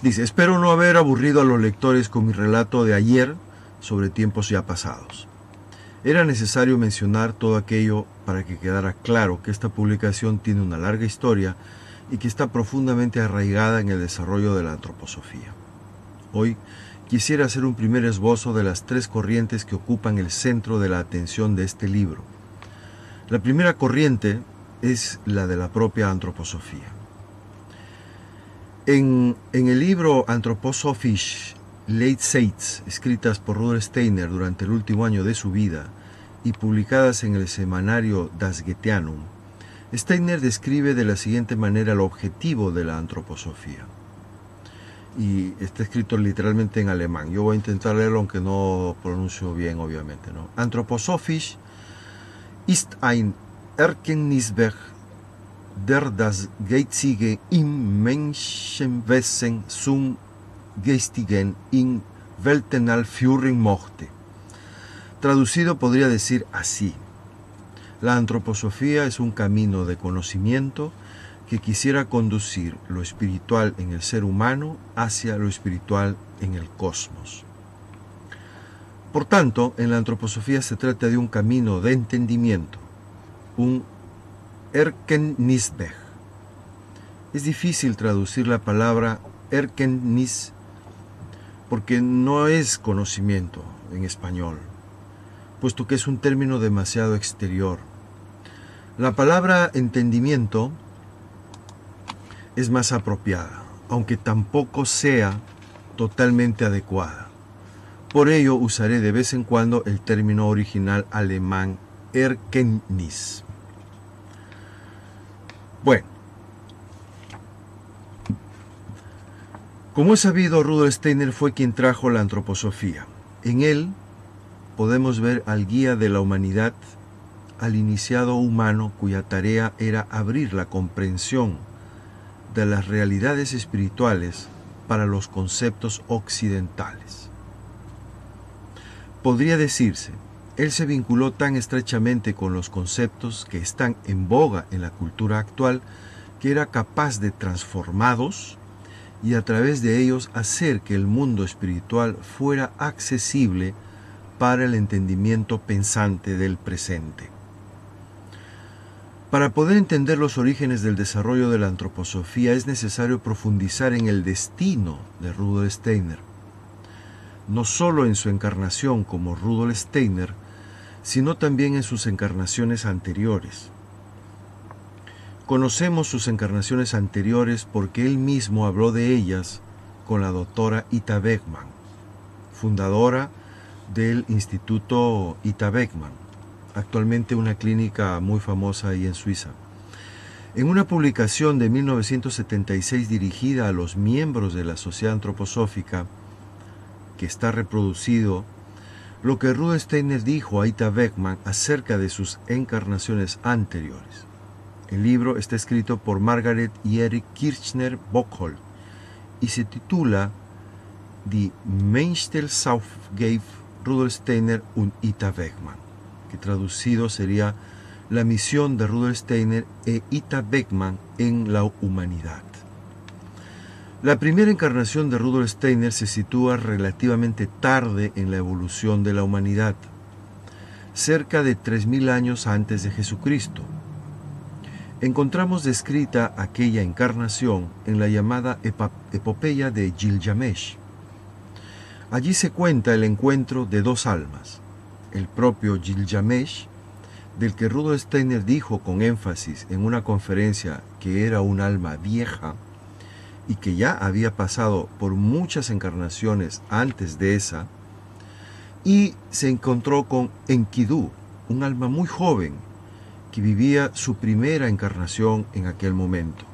Dice, espero no haber aburrido a los lectores con mi relato de ayer sobre tiempos ya pasados. Era necesario mencionar todo aquello para que quedara claro que esta publicación tiene una larga historia y que está profundamente arraigada en el desarrollo de la antroposofía. Hoy quisiera hacer un primer esbozo de las tres corrientes que ocupan el centro de la atención de este libro. La primera corriente es la de la propia antroposofía. En el libro Anthroposophische Leitsätze, escritas por Rudolf Steiner durante el último año de su vida y publicadas en el semanario Das Goetheanum, Steiner describe de la siguiente manera el objetivo de la antroposofía. Y está escrito literalmente en alemán. Yo voy a intentar leerlo aunque no pronuncio bien, obviamente, ¿no? Anthroposophisch ist ein Erkenntnisweg, der das Geistige im Menschenwesen zum Geistigen in Weltenall führen möchte. Traducido podría decir así: la antroposofía es un camino de conocimiento que quisiera conducir lo espiritual en el ser humano hacia lo espiritual en el cosmos. Por tanto, en la antroposofía se trata de un camino de entendimiento, un Erkenntnisweg. Es difícil traducir la palabra Erkenntnis porque no es conocimiento en español, puesto que es un término demasiado exterior. La palabra entendimiento es más apropiada, aunque tampoco sea totalmente adecuada. Por ello usaré de vez en cuando el término original alemán Erkenntnis. Bueno, como es sabido, Rudolf Steiner fue quien trajo la antroposofía. En él podemos ver al guía de la humanidad, al iniciado humano cuya tarea era abrir la comprensión de las realidades espirituales para los conceptos occidentales. Podría decirse, él se vinculó tan estrechamente con los conceptos que están en boga en la cultura actual que era capaz de transformarlos y a través de ellos hacer que el mundo espiritual fuera accesible para el entendimiento pensante del presente. Para poder entender los orígenes del desarrollo de la antroposofía es necesario profundizar en el destino de Rudolf Steiner, no solo en su encarnación como Rudolf Steiner, sino también en sus encarnaciones anteriores. Conocemos sus encarnaciones anteriores porque él mismo habló de ellas con la doctora Ita Beckmann, fundadora del Instituto Ita Beckmann, actualmente una clínica muy famosa ahí en Suiza. En una publicación de 1976 dirigida a los miembros de la Sociedad Antroposófica, que está reproducido, lo que Rudolf Steiner dijo a Ita Beckmann acerca de sus encarnaciones anteriores. El libro está escrito por Margaret y Eric Kirchner Bockhold y se titula Die Menschheitsaufgabe Rudolf Steiner und Ita Beckmann, que traducido sería La misión de Rudolf Steiner e Ita Beckmann en la humanidad. La primera encarnación de Rudolf Steiner se sitúa relativamente tarde en la evolución de la humanidad, cerca de 3000 años antes de Jesucristo. Encontramos descrita aquella encarnación en la llamada epopeya de Gilgamesh. Allí se cuenta el encuentro de dos almas, el propio Gilgamesh, del que Rudolf Steiner dijo con énfasis en una conferencia que era un alma vieja y que ya había pasado por muchas encarnaciones antes de esa, y se encontró con Enkidu, un alma muy joven que vivía su primera encarnación en aquel momento.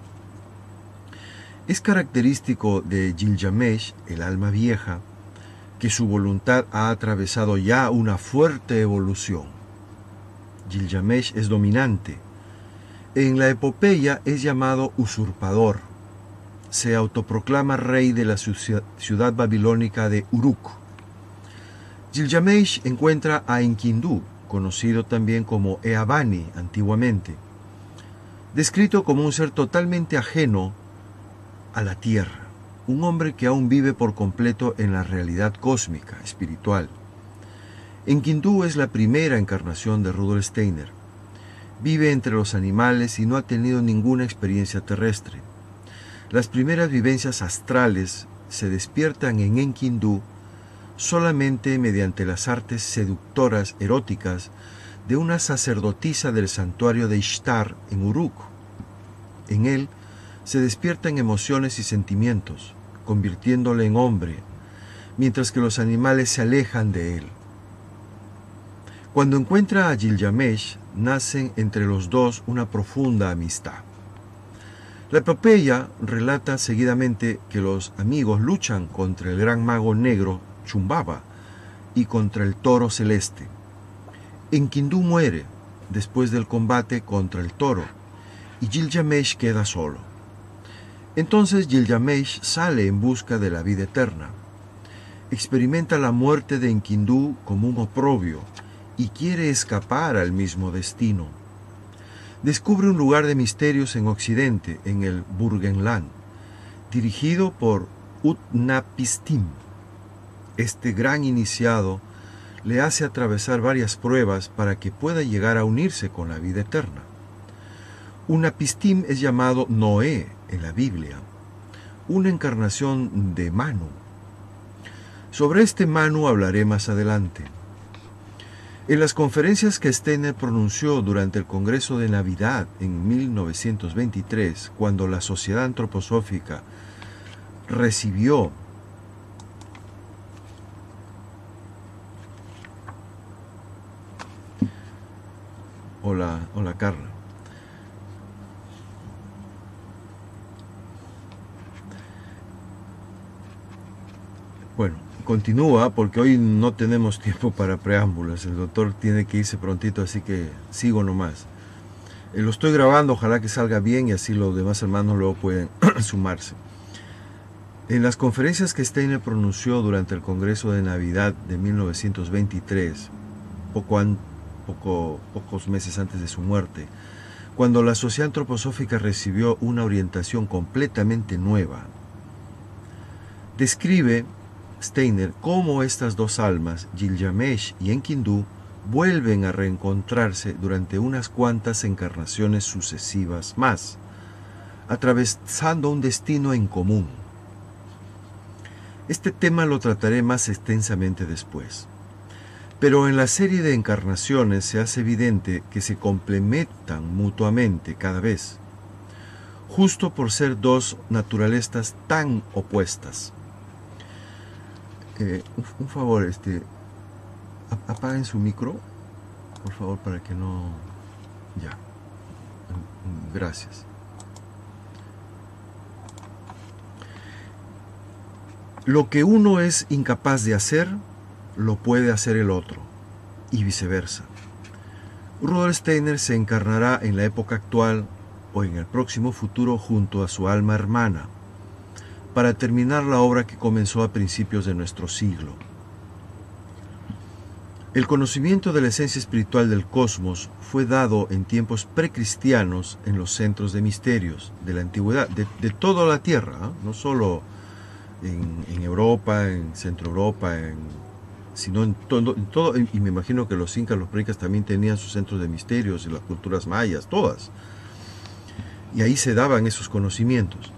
Es característico de Gilgamesh, el alma vieja, que su voluntad ha atravesado ya una fuerte evolución. Gilgamesh es dominante. En la epopeya es llamado usurpador. Se autoproclama rey de la ciudad babilónica de Uruk. Gilgamesh encuentra a Enkidu, conocido también como Eabani antiguamente, descrito como un ser totalmente ajeno a la tierra. un hombre que aún vive por completo en la realidad cósmica, espiritual. Enkidu es la primera encarnación de Rudolf Steiner. Vive entre los animales y no ha tenido ninguna experiencia terrestre. Las primeras vivencias astrales se despiertan en Enkidu solamente mediante las artes seductoras eróticas de una sacerdotisa del santuario de Ishtar en Uruk. En él se despiertan emociones y sentimientos, convirtiéndole en hombre, mientras que los animales se alejan de él. Cuando encuentra a Gilgamesh, nace entre los dos una profunda amistad. La epopeya relata seguidamente que los amigos luchan contra el gran mago negro Chumbaba y contra el toro celeste. Enkidu muere después del combate contra el toro y Gilgamesh queda solo. Entonces Gilgamesh sale en busca de la vida eterna. Experimenta la muerte de Enkidu como un oprobio y quiere escapar al mismo destino. Descubre un lugar de misterios en Occidente, en el Burgenland, dirigido por Utnapishtim. Este gran iniciado le hace atravesar varias pruebas para que pueda llegar a unirse con la vida eterna. Utnapishtim es llamado Noé en la Biblia, una encarnación de Manu. Sobre este Manu hablaré más adelante. En las conferencias que Steiner pronunció durante el Congreso de Navidad en 1923, cuando la Sociedad Antroposófica recibió Hola Carla. Bueno, continúa porque hoy no tenemos tiempo para preámbulos. El doctor tiene que irse prontito, así que sigo nomás. Lo estoy grabando, ojalá que salga bien y así los demás hermanos luego pueden sumarse. En las conferencias que Steiner pronunció durante el Congreso de Navidad de 1923, pocos meses antes de su muerte, cuando la Sociedad Antroposófica recibió una orientación completamente nueva, describe Steiner cómo estas dos almas, Gilgamesh y Enkidu, vuelven a reencontrarse durante unas cuantas encarnaciones sucesivas más, atravesando un destino en común. Este tema lo trataré más extensamente después. Pero en la serie de encarnaciones se hace evidente que se complementan mutuamente cada vez, justo por ser dos naturalezas tan opuestas. Un favor, apaguen su micro, por favor, para que no... Ya. Gracias. Lo que uno es incapaz de hacer, lo puede hacer el otro, y viceversa. Rudolf Steiner se encarnará en la época actual o en el próximo futuro junto a su alma hermana, para terminar la obra que comenzó a principios de nuestro siglo. El conocimiento de la esencia espiritual del cosmos fue dado en tiempos precristianos en los centros de misterios de la antigüedad, de toda la Tierra, no solo en Europa, en Centro Europa, sino en todo, y me imagino que los incas, los precas también tenían sus centros de misterios y las culturas mayas, todas. Y ahí se daban esos conocimientos.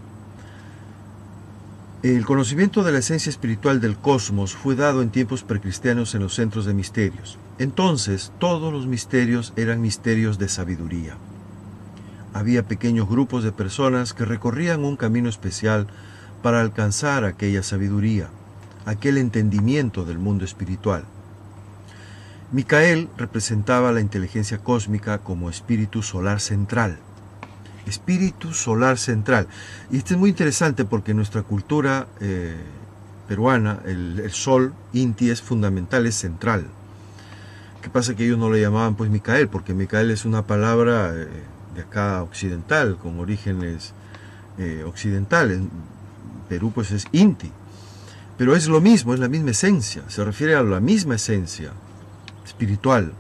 El conocimiento de la esencia espiritual del cosmos fue dado en tiempos precristianos en los centros de misterios. Entonces, todos los misterios eran misterios de sabiduría. Había pequeños grupos de personas que recorrían un camino especial para alcanzar aquella sabiduría, aquel entendimiento del mundo espiritual. Micael representaba la inteligencia cósmica como espíritu solar central. Espíritu solar central. Y esto es muy interesante porque en nuestra cultura peruana el sol, Inti, es fundamental, es central. ¿Qué pasa? Que ellos no le llamaban pues Micael, porque Micael es una palabra de acá occidental, con orígenes occidentales. Perú pues es Inti. Pero es lo mismo, es la misma esencia, se refiere a la misma esencia espiritual.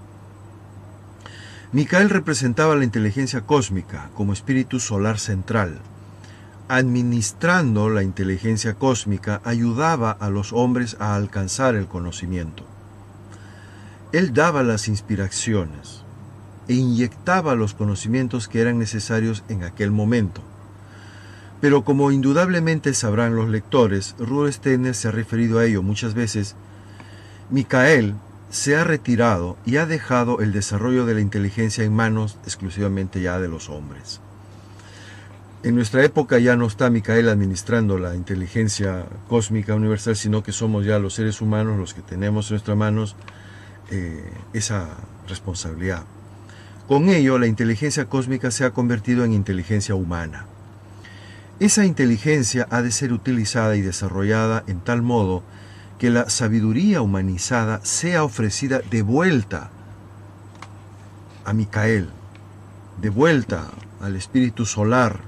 Micael representaba la inteligencia cósmica como espíritu solar central. administrando la inteligencia cósmica, ayudaba a los hombres a alcanzar el conocimiento. Él daba las inspiraciones e inyectaba los conocimientos que eran necesarios en aquel momento. Pero como indudablemente sabrán los lectores, Rudolf Steiner se ha referido a ello muchas veces, Micael se ha retirado y ha dejado el desarrollo de la inteligencia en manos exclusivamente ya de los hombres. En nuestra época ya no está Micael administrando la inteligencia cósmica universal, sino que somos ya los seres humanos los que tenemos en nuestras manos esa responsabilidad. Con ello, la inteligencia cósmica se ha convertido en inteligencia humana. Esa inteligencia ha de ser utilizada y desarrollada en tal modo que la sabiduría humanizada sea ofrecida de vuelta a Micael, de vuelta al espíritu solar,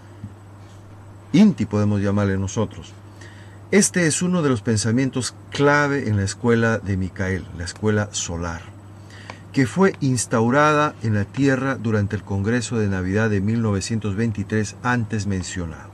Inti podemos llamarle nosotros. Este es uno de los pensamientos clave en la escuela de Micael, la escuela solar, que fue instaurada en la Tierra durante el Congreso de Navidad de 1923 antes mencionado.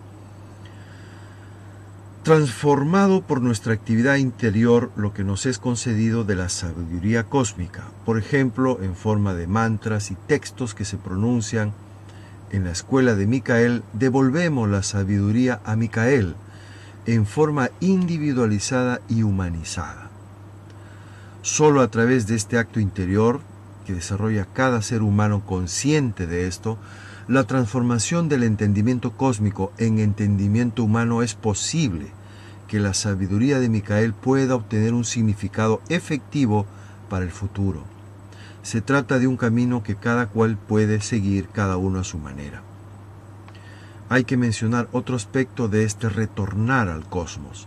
Transformado por nuestra actividad interior lo que nos es concedido de la sabiduría cósmica, por ejemplo, en forma de mantras y textos que se pronuncian en la escuela de Micael, devolvemos la sabiduría a Micael en forma individualizada y humanizada. Solo a través de este acto interior, que desarrolla cada ser humano consciente de esto, la transformación del entendimiento cósmico en entendimiento humano es posible, que la sabiduría de Micael pueda obtener un significado efectivo para el futuro. Se trata de un camino que cada cual puede seguir, cada uno a su manera. Hay que mencionar otro aspecto de este retornar al cosmos.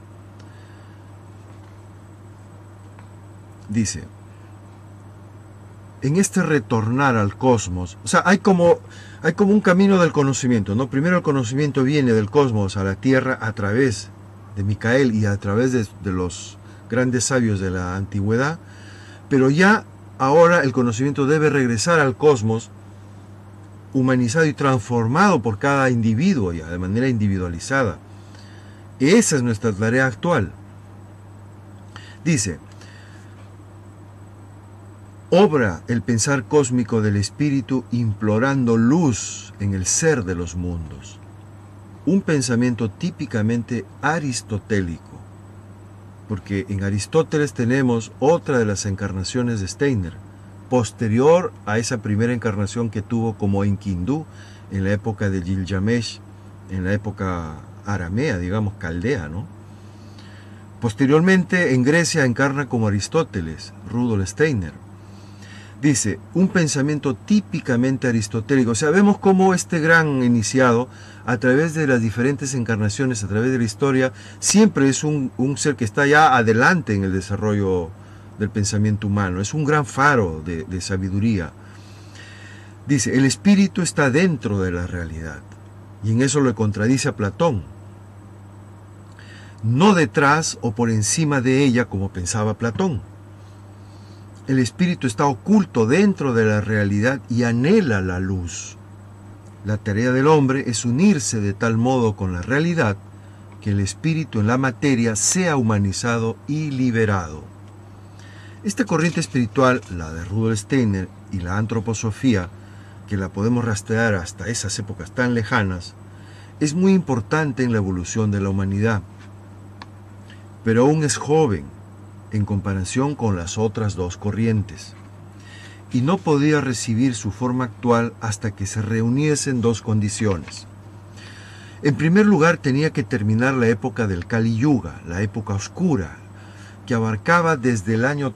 Dice, en este retornar al cosmos, o sea, hay como un camino del conocimiento, ¿no? Primero el conocimiento viene del cosmos a la Tierra a través de Micael y a través de los grandes sabios de la antigüedad, pero ya ahora el conocimiento debe regresar al cosmos, humanizado y transformado por cada individuo ya, de manera individualizada. Esa es nuestra tarea actual. Dice, obra el pensar cósmico del espíritu implorando luz en el ser de los mundos. Un pensamiento típicamente aristotélico, porque en Aristóteles tenemos otra de las encarnaciones de Steiner, posterior a esa primera encarnación que tuvo como Enkidu en la época de Gilgamesh, en la época aramea, digamos, caldea, ¿no? Posteriormente en Grecia encarna como Aristóteles, Rudolf Steiner. Dice, un pensamiento típicamente aristotélico. O sea, vemos cómo este gran iniciado, a través de las diferentes encarnaciones, a través de la historia, siempre es un ser que está ya adelante en el desarrollo del pensamiento humano. Es un gran faro de sabiduría. Dice, el espíritu está dentro de la realidad. Y en eso lo contradice a Platón. No detrás o por encima de ella, como pensaba Platón. El espíritu está oculto dentro de la realidad y anhela la luz. La tarea del hombre es unirse de tal modo con la realidad que el espíritu en la materia sea humanizado y liberado. Esta corriente espiritual, la de Rudolf Steiner y la antroposofía, que la podemos rastrear hasta esas épocas tan lejanas, es muy importante en la evolución de la humanidad. Pero aún es joven en comparación con las otras dos corrientes, y no podía recibir su forma actual hasta que se reuniesen dos condiciones. En primer lugar, tenía que terminar la época del Kali Yuga, la época oscura, que abarcaba desde el año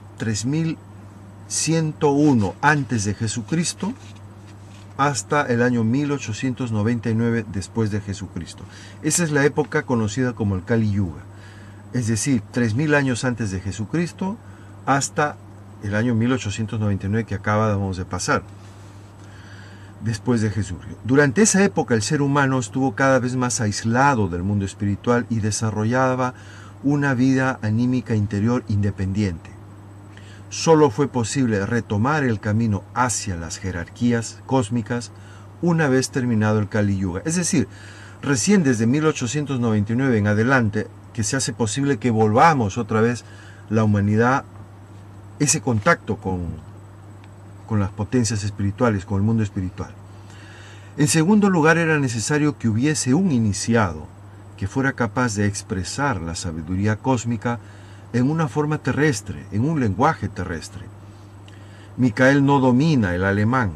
3101 antes de Jesucristo hasta el año 1899 después de Jesucristo. Esa es la época conocida como el Kali Yuga. Es decir, 3000 años antes de Jesucristo hasta el año 1899 que acabamos de pasar, después de Jesucristo. Durante esa época el ser humano estuvo cada vez más aislado del mundo espiritual y desarrollaba una vida anímica interior independiente. Solo fue posible retomar el camino hacia las jerarquías cósmicas una vez terminado el Kali Yuga. Es decir, Recién desde 1899 en adelante que se hace posible que volvamos otra vez la humanidad ese contacto con las potencias espirituales, con el mundo espiritual. En segundo lugar, era necesario que hubiese un iniciado que fuera capaz de expresar la sabiduría cósmica en una forma terrestre, en un lenguaje terrestre. Micael no domina el alemán.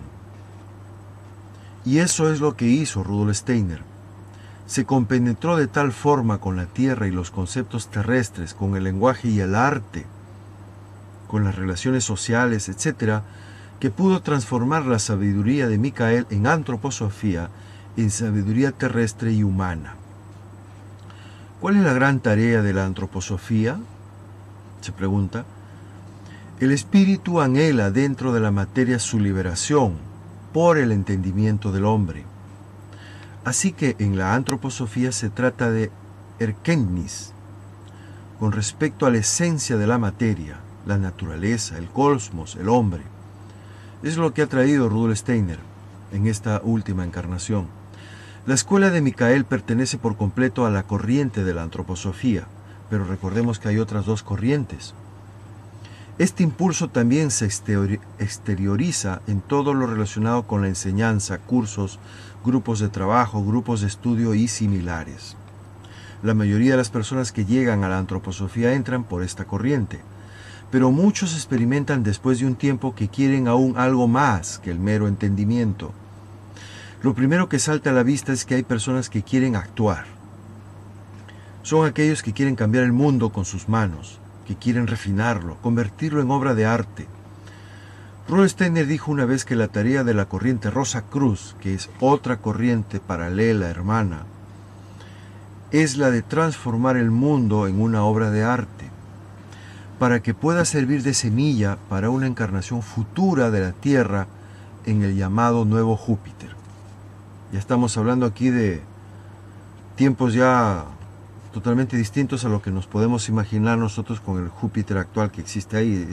Y eso es lo que hizo Rudolf Steiner. Se compenetró de tal forma con la tierra y los conceptos terrestres, con el lenguaje y el arte, con las relaciones sociales, etc., que pudo transformar la sabiduría de Micael en antroposofía, en sabiduría terrestre y humana. ¿Cuál es la gran tarea de la antroposofía? Se pregunta. El espíritu anhela dentro de la materia su liberación por el entendimiento del hombre. Así que en la antroposofía se trata de erkenntnis, con respecto a la esencia de la materia, la naturaleza, el cosmos, el hombre. Es lo que ha traído Rudolf Steiner en esta última encarnación. La escuela de Micael pertenece por completo a la corriente de la antroposofía, pero recordemos que hay otras dos corrientes. Este impulso también se exterioriza en todo lo relacionado con la enseñanza, cursos, grupos de trabajo, grupos de estudio y similares. La mayoría de las personas que llegan a la antroposofía entran por esta corriente, pero muchos experimentan después de un tiempo que quieren aún algo más que el mero entendimiento. Lo primero que salta a la vista es que hay personas que quieren actuar. Son aquellos que quieren cambiar el mundo con sus manos, que quieren refinarlo, convertirlo en obra de arte. Rudolf Steiner dijo una vez que la tarea de la corriente Rosa Cruz, que es otra corriente paralela, hermana, es la de transformar el mundo en una obra de arte, para que pueda servir de semilla para una encarnación futura de la Tierra en el llamado Nuevo Júpiter. Ya estamos hablando aquí de tiempos ya totalmente distintos a lo que nos podemos imaginar nosotros con el Júpiter actual que existe ahí.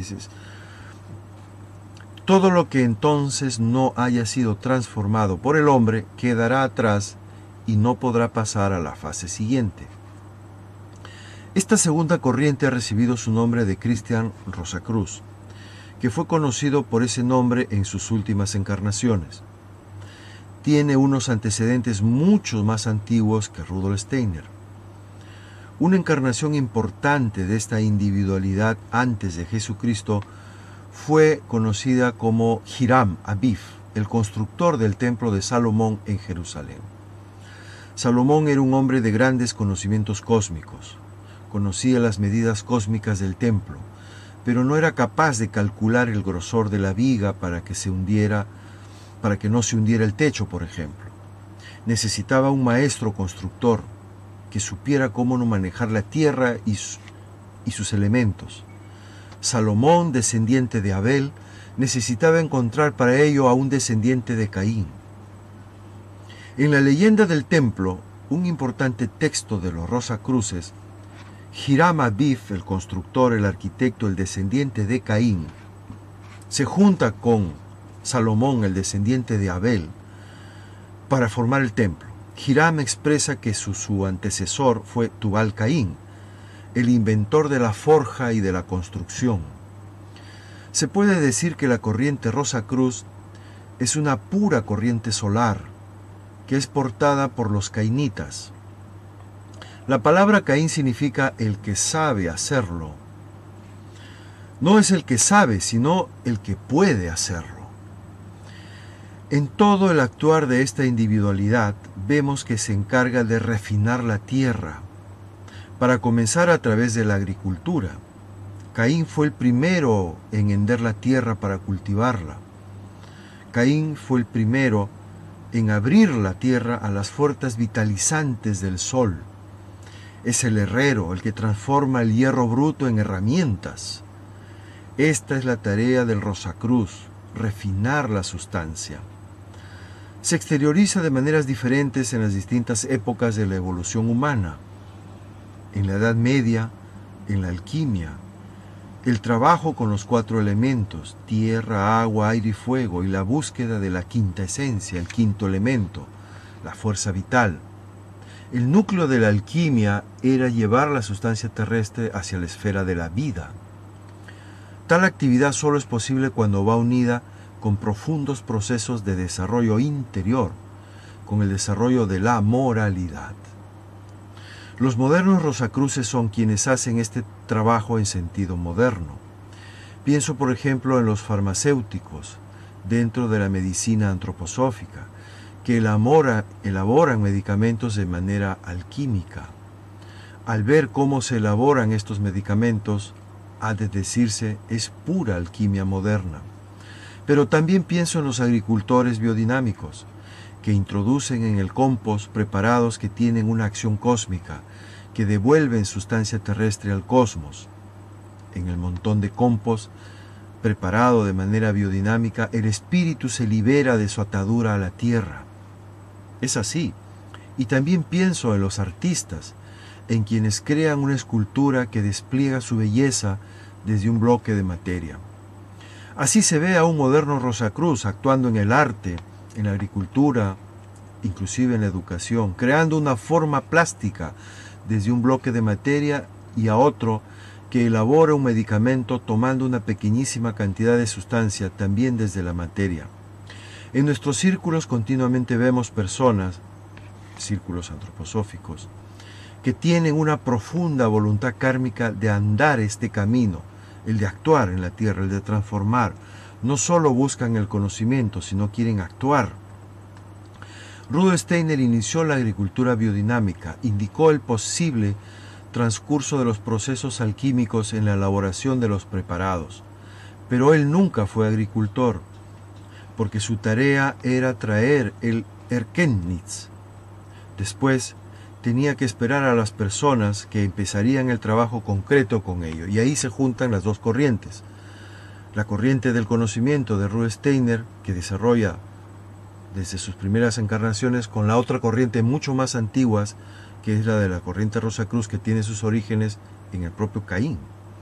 Todo lo que entonces no haya sido transformado por el hombre quedará atrás y no podrá pasar a la fase siguiente. Esta segunda corriente ha recibido su nombre de Christian Rosacruz, que fue conocido por ese nombre en sus últimas encarnaciones. Tiene unos antecedentes mucho más antiguos que Rudolf Steiner. Una encarnación importante de esta individualidad antes de Jesucristo fue conocida como Hiram Abiv, el constructor del templo de Salomón en Jerusalén. Salomón era un hombre de grandes conocimientos cósmicos. Conocía las medidas cósmicas del templo, pero no era capaz de calcular el grosor de la viga para que no se hundiera el techo, por ejemplo. Necesitaba un maestro constructor que supiera cómo no manejar la tierra y sus elementos. Salomón, descendiente de Abel, necesitaba encontrar para ello a un descendiente de Caín. En la leyenda del templo, un importante texto de los Rosacruces, Hiram Abiv, el constructor, el arquitecto, el descendiente de Caín, se junta con Salomón, el descendiente de Abel, para formar el templo. Hiram expresa que su antecesor fue Tubal Caín, el inventor de la forja y de la construcción. Se puede decir que la corriente Rosacruz es una pura corriente solar que es portada por los cainitas. La palabra Caín significa el que sabe hacerlo. No es el que sabe, sino el que puede hacerlo. En todo el actuar de esta individualidad vemos que se encarga de refinar la tierra, para comenzar a través de la agricultura. Caín fue el primero en hender la tierra para cultivarla. Caín fue el primero en abrir la tierra a las fuerzas vitalizantes del sol. Es el herrero el que transforma el hierro bruto en herramientas. Esta es la tarea del Rosacruz, refinar la sustancia. Se exterioriza de maneras diferentes en las distintas épocas de la evolución humana. En la Edad Media, en la alquimia, el trabajo con los 4 elementos, tierra, agua, aire y fuego, y la búsqueda de la quinta esencia, el quinto elemento, la fuerza vital. El núcleo de la alquimia era llevar la sustancia terrestre hacia la esfera de la vida. Tal actividad solo es posible cuando va unida con profundos procesos de desarrollo interior, con el desarrollo de la moralidad. Los modernos Rosacruces son quienes hacen este trabajo en sentido moderno. Pienso, por ejemplo, en los farmacéuticos dentro de la medicina antroposófica, que elaboran medicamentos de manera alquímica. Al ver cómo se elaboran estos medicamentos, ha de decirse, es pura alquimia moderna. Pero también pienso en los agricultores biodinámicos, que introducen en el compost preparados que tienen una acción cósmica, que devuelven sustancia terrestre al cosmos. En el montón de compost preparado de manera biodinámica, el espíritu se libera de su atadura a la tierra. Es así. Y también pienso en los artistas, en quienes crean una escultura que despliega su belleza desde un bloque de materia. Así se ve a un moderno Rosacruz actuando en el arte, en la agricultura, inclusive en la educación, creando una forma plástica desde un bloque de materia y a otro que elabora un medicamento tomando una pequeñísima cantidad de sustancia también desde la materia. En nuestros círculos continuamente vemos personas, círculos antroposóficos, que tienen una profunda voluntad kármica de andar este camino, el de actuar en la tierra, el de transformar. No solo buscan el conocimiento, sino quieren actuar. Rudolf Steiner inició la agricultura biodinámica, indicó el posible transcurso de los procesos alquímicos en la elaboración de los preparados. Pero él nunca fue agricultor, porque su tarea era traer el Erkenntnis. Después tenía que esperar a las personas que empezarían el trabajo concreto con ello, y ahí se juntan las dos corrientes. La corriente del conocimiento de Rudolf Steiner, que desarrolla desde sus primeras encarnaciones, con la otra corriente mucho más antiguas, que es la de la corriente Rosacruz, que tiene sus orígenes en el propio Caín.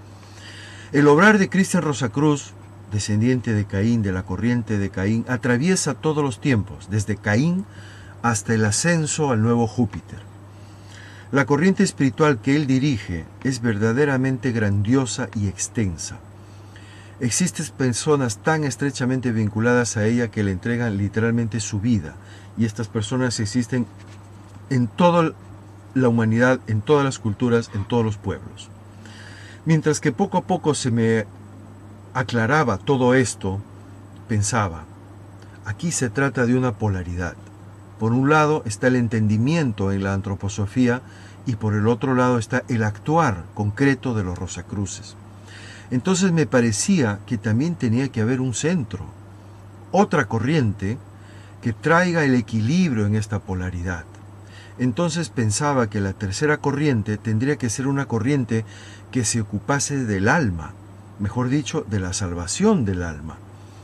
El obrar de Christian Rosacruz, descendiente de Caín, de la corriente de Caín, atraviesa todos los tiempos, desde Caín hasta el ascenso al nuevo Júpiter. La corriente espiritual que él dirige es verdaderamente grandiosa y extensa. Existen personas tan estrechamente vinculadas a ella que le entregan literalmente su vida, y estas personas existen en toda la humanidad, en todas las culturas, en todos los pueblos. Mientras que poco a poco se me aclaraba todo esto, pensaba, aquí se trata de una polaridad. Por un lado está el entendimiento en la antroposofía y por el otro lado está el actuar concreto de los Rosacruces. Entonces me parecía que también tenía que haber un centro, otra corriente que traiga el equilibrio en esta polaridad. Entonces pensaba que la tercera corriente tendría que ser una corriente que se ocupase del alma, mejor dicho, de la salvación del alma.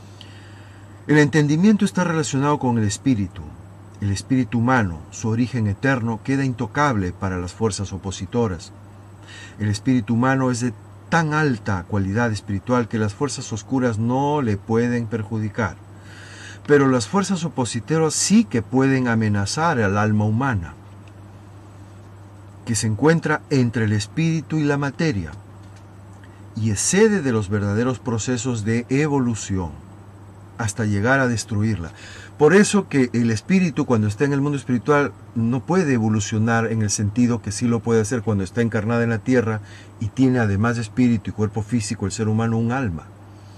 El entendimiento está relacionado con el espíritu. El espíritu humano, su origen eterno, queda intocable para las fuerzas opositoras. El espíritu humano es de tan alta cualidad espiritual que las fuerzas oscuras no le pueden perjudicar. Pero las fuerzas opositoras sí que pueden amenazar al alma humana, que se encuentra entre el espíritu y la materia, y es sede de los verdaderos procesos de evolución, hasta llegar a destruirla. Por eso que el espíritu, cuando está en el mundo espiritual, no puede evolucionar en el sentido que sí lo puede hacer cuando está encarnada en la tierra y tiene además de espíritu y cuerpo físico el ser humano un alma.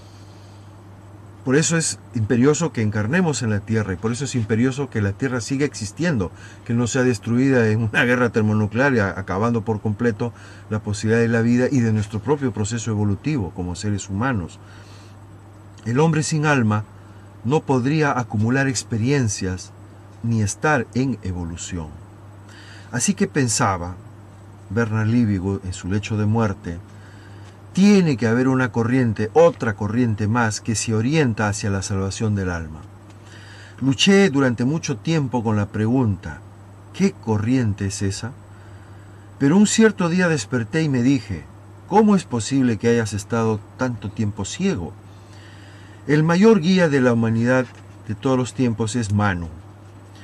Por eso es imperioso que encarnemos en la tierra, y por eso es imperioso que la tierra siga existiendo, que no sea destruida en una guerra termonuclear, acabando por completo la posibilidad de la vida y de nuestro propio proceso evolutivo como seres humanos. El hombre sin alma no podría acumular experiencias ni estar en evolución. Así que pensaba, Bernard Liebig en su lecho de muerte, tiene que haber una corriente, otra corriente más, que se orienta hacia la salvación del alma. Luché durante mucho tiempo con la pregunta, ¿qué corriente es esa? Pero un cierto día desperté y me dije, ¿cómo es posible que hayas estado tanto tiempo ciego? El mayor guía de la humanidad de todos los tiempos es Manu.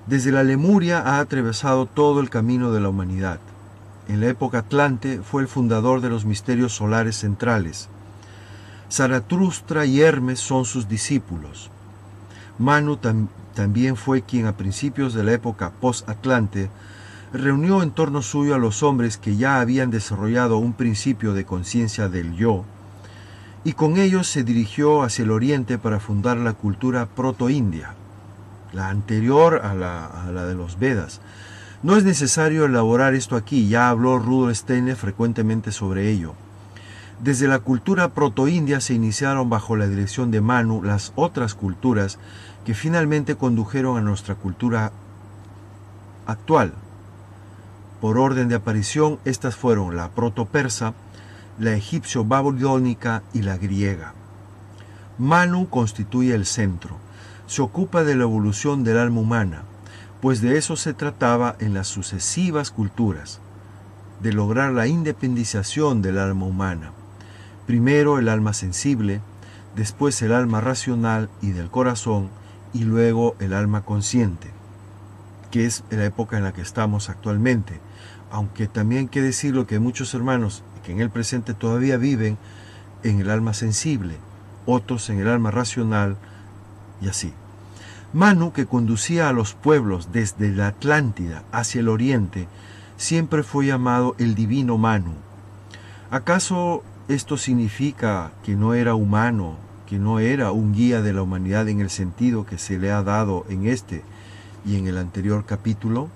Desde la Lemuria ha atravesado todo el camino de la humanidad. En la época Atlante fue el fundador de los misterios solares centrales. Zaratustra y Hermes son sus discípulos. Manu también fue quien a principios de la época post-Atlante reunió en torno suyo a los hombres que ya habían desarrollado un principio de conciencia del yo, y con ellos se dirigió hacia el oriente para fundar la cultura proto-india, la anterior a la de los Vedas. No es necesario elaborar esto aquí, ya habló Rudolf Steiner frecuentemente sobre ello. Desde la cultura proto-india se iniciaron bajo la dirección de Manu las otras culturas que finalmente condujeron a nuestra cultura actual. Por orden de aparición, estas fueron la proto-persa, la egipcio-babilónica y la griega. Manu constituye el centro. Se ocupa de la evolución del alma humana, pues de eso se trataba en las sucesivas culturas, de lograr la independización del alma humana. Primero el alma sensible, después el alma racional y del corazón, y luego el alma consciente, que es la época en la que estamos actualmente, aunque también hay que decirlo que hay muchos hermanos que en el presente todavía viven en el alma sensible, otros en el alma racional, y así. Manu, que conducía a los pueblos desde la Atlántida hacia el oriente, siempre fue llamado el divino Manu. ¿Acaso esto significa que no era humano, que no era un guía de la humanidad en el sentido que se le ha dado en este y en el anterior capítulo?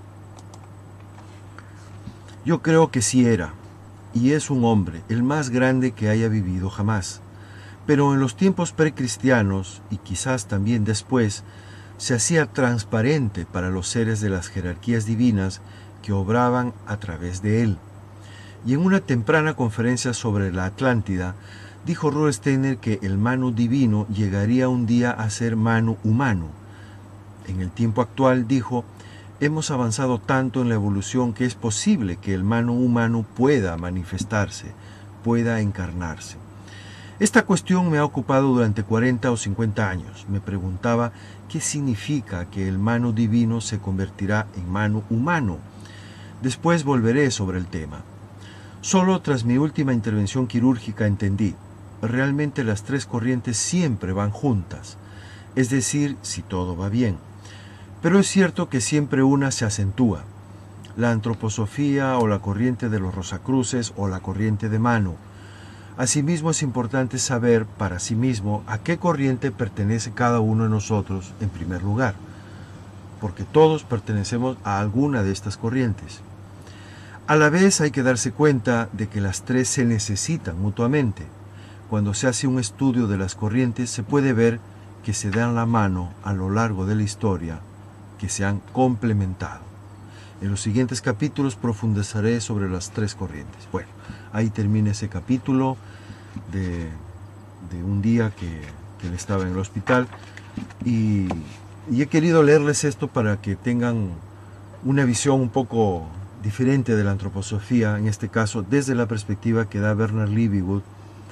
Yo creo que sí era, y es un hombre, el más grande que haya vivido jamás. Pero en los tiempos precristianos, y quizás también después, se hacía transparente para los seres de las jerarquías divinas que obraban a través de él. Y en una temprana conferencia sobre la Atlántida, dijo Rudolf Steiner que el Manu divino llegaría un día a ser Manu humano. En el tiempo actual, dijo, hemos avanzado tanto en la evolución que es posible que el Manu humano pueda manifestarse, pueda encarnarse. Esta cuestión me ha ocupado durante 40 o 50 años. Me preguntaba qué significa que el Manu divino se convertirá en Manu humano. Después volveré sobre el tema. Solo tras mi última intervención quirúrgica entendí, realmente las tres corrientes siempre van juntas, es decir, si todo va bien. Pero es cierto que siempre una se acentúa, la antroposofía o la corriente de los Rosacruces o la corriente de Manu. Asimismo es importante saber para sí mismo a qué corriente pertenece cada uno de nosotros en primer lugar, porque todos pertenecemos a alguna de estas corrientes. A la vez hay que darse cuenta de que las tres se necesitan mutuamente. Cuando se hace un estudio de las corrientes se puede ver que se dan la mano a lo largo de la historia, que se han complementado. En los siguientes capítulos profundizaré sobre las tres corrientes. Bueno, ahí termina ese capítulo de un día que él estaba en el hospital y he querido leerles esto para que tengan una visión un poco diferente de la antroposofía, en este caso desde la perspectiva que da Bernard Liebig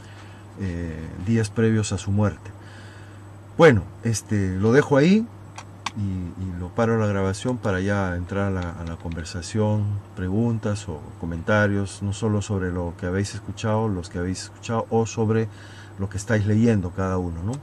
días previos a su muerte. Bueno, lo dejo ahí y lo paro la grabación para ya entrar a la conversación, preguntas o comentarios, no solo sobre lo que habéis escuchado, los que habéis escuchado, o sobre lo que estáis leyendo cada uno, ¿no?